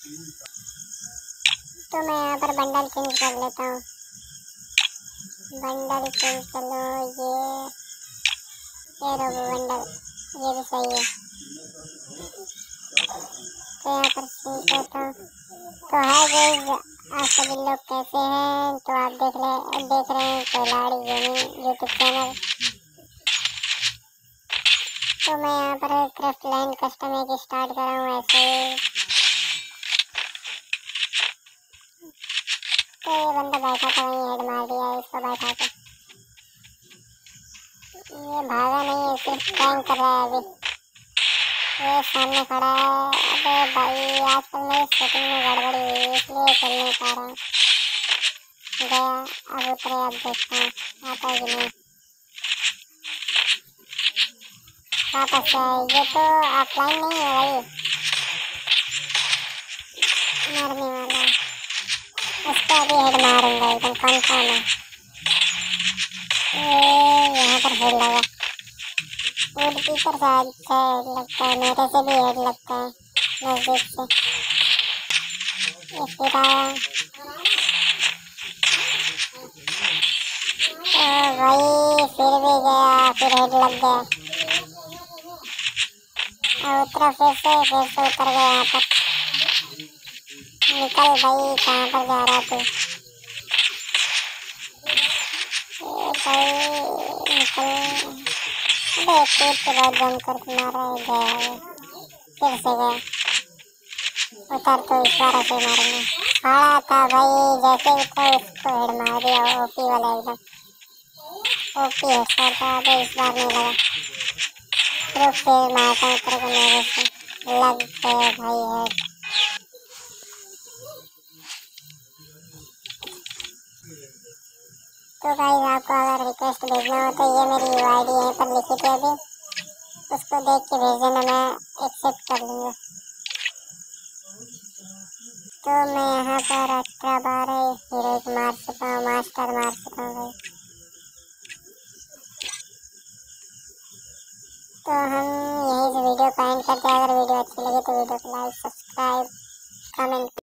तो मैं यहाँ पर बंडल चेंज कर लेता हूँ। बंडल चेंज कर लो, ये रोबो बंडल, ये भी सही है। तो यहाँ पर चेंज करता हूँ। तो हाय गाइस, आप सभी लोग कैसे हैं? तो आप देख रहे हैं खिलाड़ी गेमिंग यूट्यूब चैनल। तो मैं यहाँ पर क्राफ्ट लैंड कस्टम एक स्टार्ट कर रहा हूँ ऐसे। तो ये बंदा बैठा था वहीं, हेड मार दिया इसको बैठा के। ये भागा नहीं है, सिर्फ टैंक कर रहा है अभी। ये सामने खड़ा है। अबे भाई, आजकल मेरी सेटिंग में गड़बड़ी हुई है, इसलिए चल नहीं पा रहा हूँ। गया, अब उतरे, अब देखता हूँ आता है कि नहीं। वापस से ये तो ऑफलाइन नहीं है भाई, मरने वाला है। उसको अभी हेड मारूंगा एकदम कंफर्म है। यहाँ पर हेड लगा, वुड कीपर शायद से हेड लगता है, मेरे से भी हेड लगता है नजदीक से। ये फिर आया, वही फिर भी गया, फिर हेड लग गया। उतरा फिर से उतर गया। यहाँ पर निकल भाई, कहाँ पर जा रहा तू? भाई निकल। अबे कूद के बहुत जम कर मारा है, गया फिर से गया। उतर तो इस बार ऐसे मारूंगा। खड़ा था भाई, जैसे उठा उसको हेड मार दिया, ओपी वाला एकदम ओपी हेडशॉट था। अबे इस बार नहीं लगा, रुक फिर मारता हूँ तेरे को, मेरे से लग गए भाई हेड। तो गाइस, आपको अगर रिक्वेस्ट भेजना हो तो ये मेरी यूआईडी यहीं पर लिखी थी अभी, उसको देख के भेज देना, मैं एक्सेप्ट कर लूँगा। तो मैं यहाँ पर 18 बार हीरोइक मार चुका हूँ, मास्टर मार चुका हूँ भाई। तो हम यहीं से वीडियो को एंड करते हैं। अगर वीडियो अच्छी लगी तो वीडियो को लाइक, सब्सक्राइब, कमेंट